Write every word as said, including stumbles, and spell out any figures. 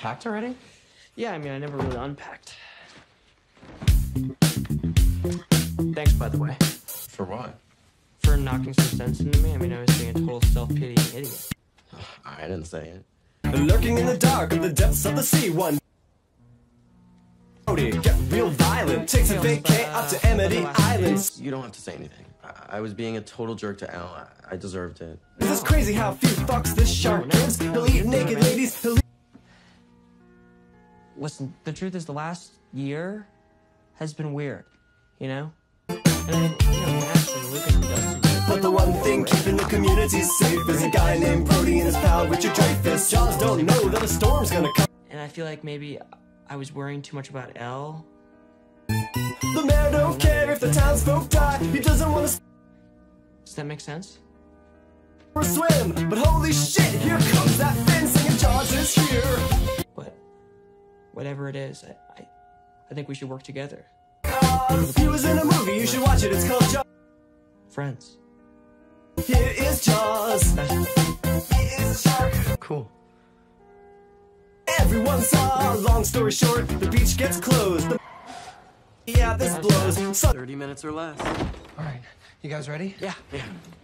packed already? Yeah, I mean, I never really unpacked. Thanks, by the way. For what? For knocking some sense into me. I mean, I was being a total self-pitying idiot. I didn't say it. Lurking in the dark of the depths of the sea, one get real violent, takes a vacay up to Amity Islands. You don't have to say anything. I, I was being a total jerk to Al. I, I deserved it. This is crazy how few fucks this shark gives. He'll eat naked ladies, he'll eat... Listen, the truth is the last year has been weird, you know? And I mean, you know, naturally, Lucas and Dustin... But the one thing keeping the community safe is a guy named Brody and his pal Richard Dreyfuss. Jaws don't know that a storm's gonna come. And I feel like maybe I was worrying too much about Elle. The mayor don't care if the townsfolk die. He doesn't want to... Does that make sense? ...for a swim. But holy shit, here comes that fin singing Jaws is here. But whatever it is, I, I, I think we should work together. Uh, he was in a movie, you should watch it, it's called Jaws. Friends. Here is Jaws. He is a shark. Cool. Everyone saw, long story short, the beach gets closed. The yeah, this blows. thirty minutes or less. All right, you guys ready? Yeah. Yeah.